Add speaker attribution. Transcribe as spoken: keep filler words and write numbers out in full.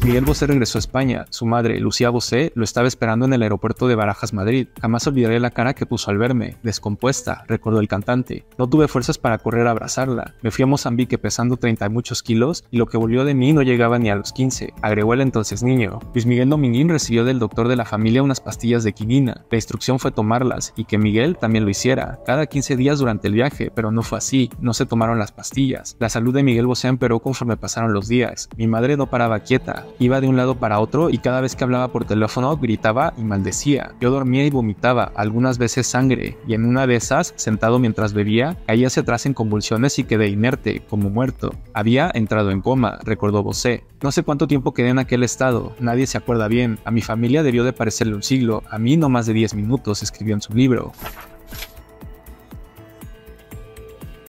Speaker 1: Miguel Bosé regresó a España. Su madre, Lucía Bosé, lo estaba esperando en el aeropuerto de Barajas, Madrid. Jamás olvidaré la cara que puso al verme, descompuesta, recordó el cantante. No tuve fuerzas para correr a abrazarla. Me fui a Mozambique pesando treinta y muchos kilos y lo que volvió de mí no llegaba ni a los quince, agregó el entonces niño. Luis Miguel Dominguín recibió del doctor de la familia unas pastillas de quinina. La instrucción fue tomarlas y que Miguel también lo hiciera, cada quince días durante el viaje, pero no fue así, no se tomaron las pastillas. La salud de Miguel Bosé empeoró conforme pasaron los días. Mi madre no paraba quieta, iba de un lado para otro y cada vez que hablaba por teléfono gritaba y maldecía. Yo dormía y vomitaba, algunas veces sangre, y en una de esas, sentado mientras bebía, caí hacia atrás en convulsiones y quedé inerte, como muerto. Había entrado en coma, recordó Bosé. No sé cuánto tiempo quedé en aquel estado, nadie se acuerda bien. A mi familia debió de parecerle un siglo, a mí no más de diez minutos, escribió en su libro.